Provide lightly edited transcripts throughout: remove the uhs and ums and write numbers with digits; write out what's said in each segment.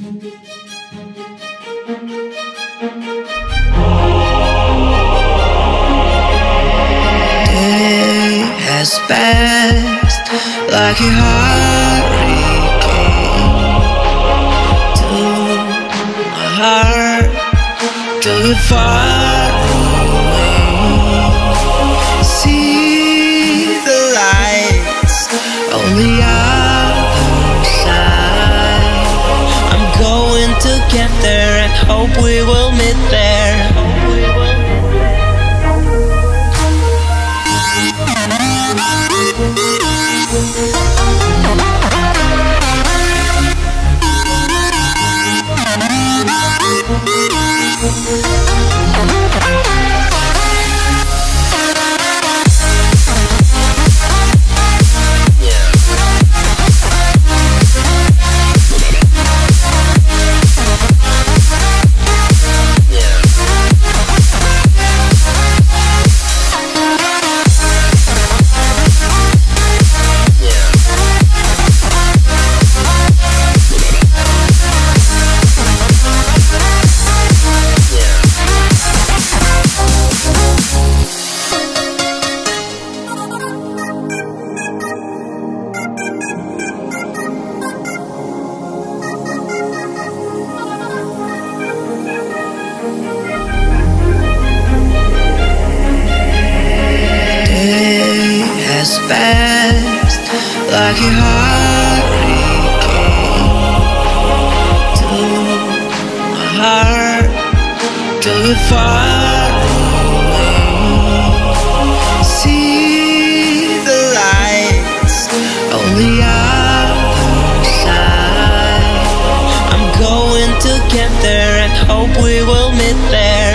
Day has passed like a hurricane to my heart, till it far away. See the lights on the other side. I'm going to get there and hope we will meet there. Passed like a hurricane to my heart, till it far away. See the lights on the other side. I'm going to get there and hope we will meet there.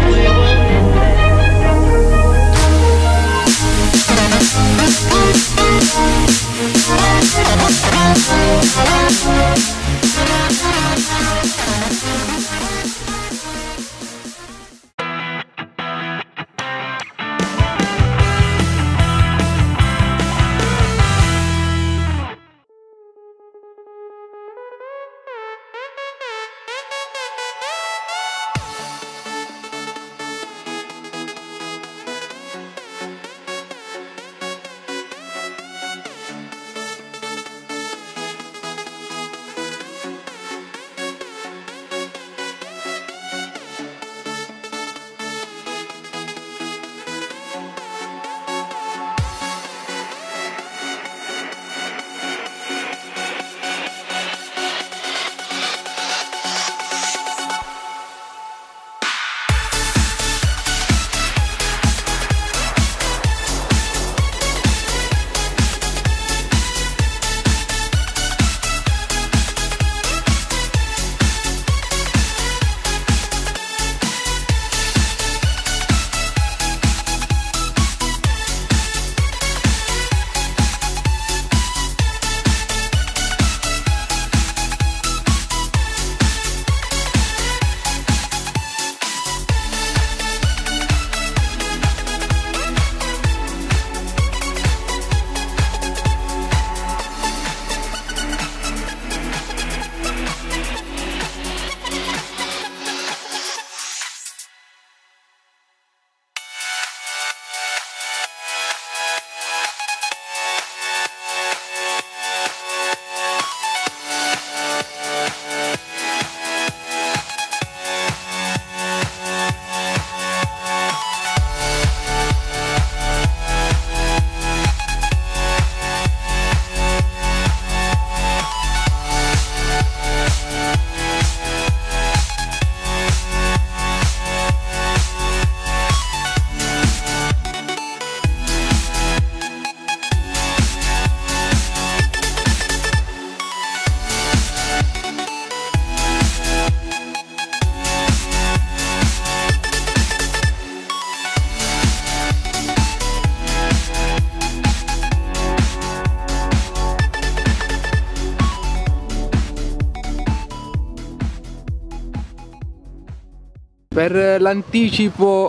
Per l'anticipo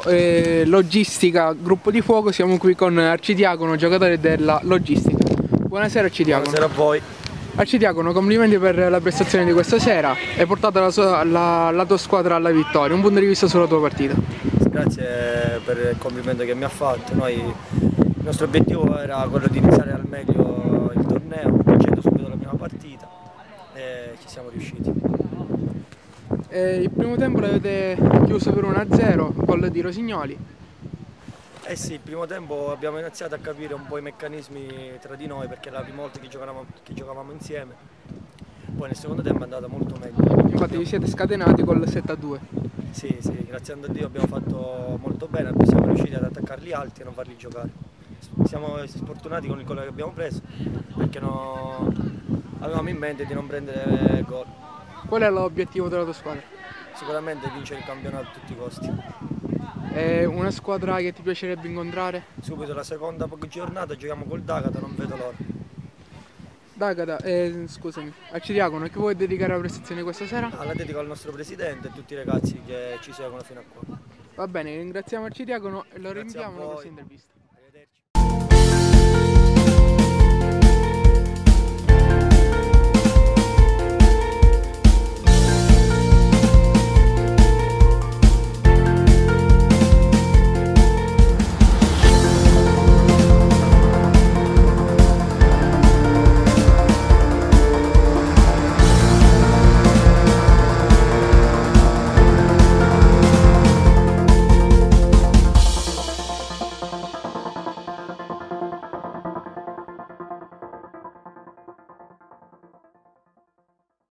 logistica gruppo di fuoco siamo qui con Arcidiacono, giocatore della logistica. Buonasera Arcidiacono. Buonasera a voi. Arcidiacono, complimenti per la prestazione di questa sera. Hai portato la tua squadra alla vittoria. Un punto di vista sulla tua partita. Grazie per il complimento che mi ha fatto. Il nostro obiettivo era quello di iniziare al meglio il torneo, vincendo subito la prima partita e ci siamo riusciti. Il primo tempo l'avete chiuso per 1-0, gol di Rosignoli. Eh sì, il primo tempo abbiamo iniziato a capire un po' i meccanismi tra di noi perché è la prima volta che giocavamo insieme. Poi nel secondo tempo è andata molto meglio. Infatti vi siete scatenati col 7-2. Sì, grazie a Dio abbiamo fatto molto bene, siamo riusciti ad attaccarli alti e non farli giocare. Siamo sfortunati con il gol che abbiamo preso perché avevamo in mente di non prendere gol. Qual è l'obiettivo della tua squadra? Sicuramente vincere il campionato a tutti i costi. È una squadra che ti piacerebbe incontrare? Subito la seconda giornata giochiamo col D'Agata, non vedo l'ora. D'Agata, scusami, Arcidiacono, che vuoi dedicare alla prestazione di questa sera? La dedico al nostro presidente e a tutti i ragazzi che ci seguono fino a qua. Va bene, ringraziamo Arcidiacono e lo Grazie rinviamo alla a voi. prossima intervista. Arrivederci.